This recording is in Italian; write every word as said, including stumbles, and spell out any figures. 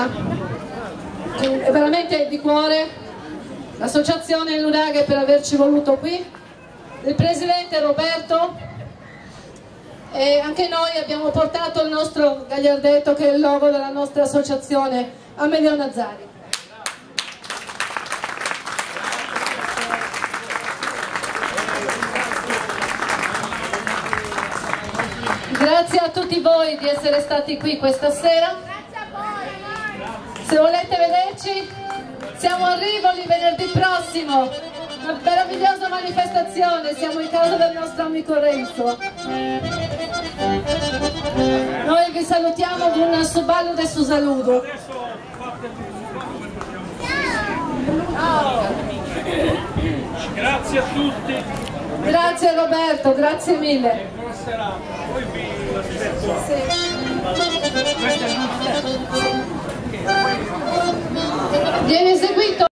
È veramente di cuore l'associazione Nuraghe per averci voluto qui, il presidente Roberto, e anche noi abbiamo portato il nostro gagliardetto, che è il logo della nostra associazione, Amedeo Nazzari. Grazie a tutti voi di essere stati qui questa sera. Se volete vederci, siamo a Rivoli venerdì prossimo, una meravigliosa manifestazione, siamo in casa del nostro amico Renzo. Noi vi salutiamo con un saludo e un saluto. Grazie a tutti. Grazie Roberto, grazie mille. Buona serata. Poi vi aspetto. Viene eseguito